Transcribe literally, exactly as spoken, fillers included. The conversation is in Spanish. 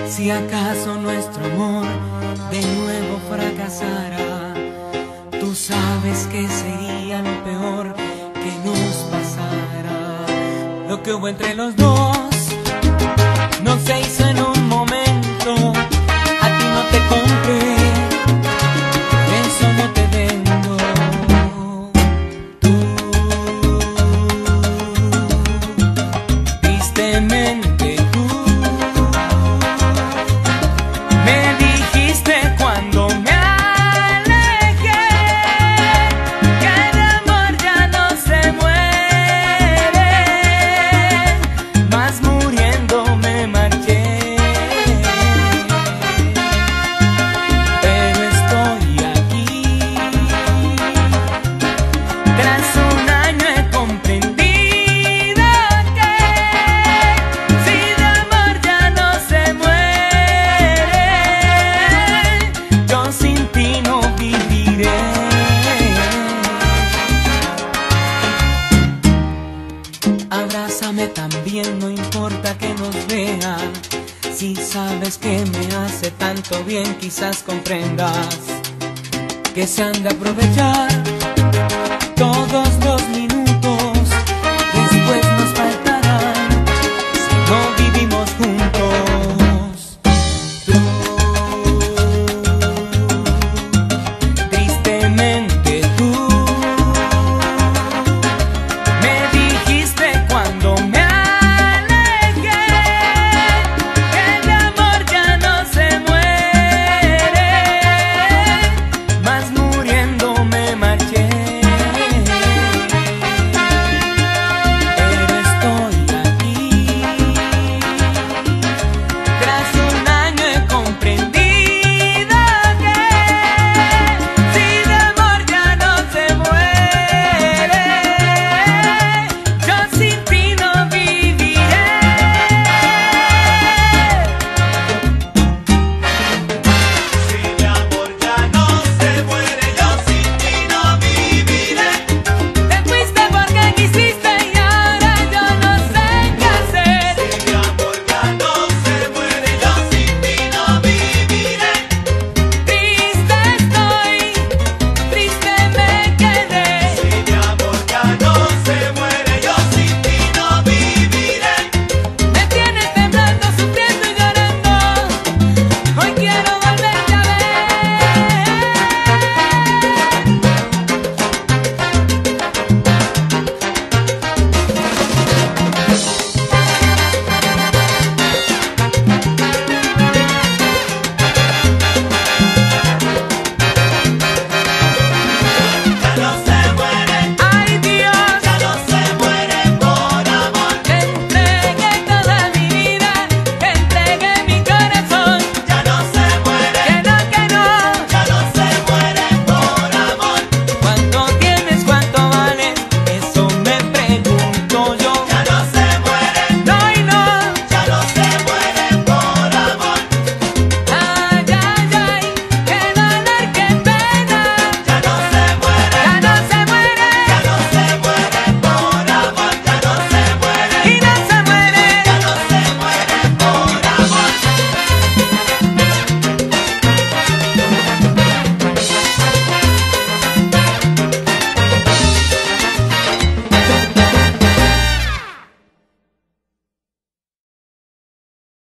Si acaso nuestro amor de nuevo fracasara, tú sabes que sería lo peor que nos pasara. Lo que hubo entre los dos no se hizo en un momento. A ti no te compré, por eso no te vendo. Tú, tristemente tú, me dijiste cuando me alejé que el amor ya no se muere, mas muriendo me marché. Pero estoy aquí, tras un año he comprendido que si de amor ya no se muere, yo sin ti no viviré. Abrázame también, no importa que nos vean. Si sabes que me hace tanto bien, quizás comprendas que se han de aprovechar todos los minutos, después nos faltarán si no vivimos juntos.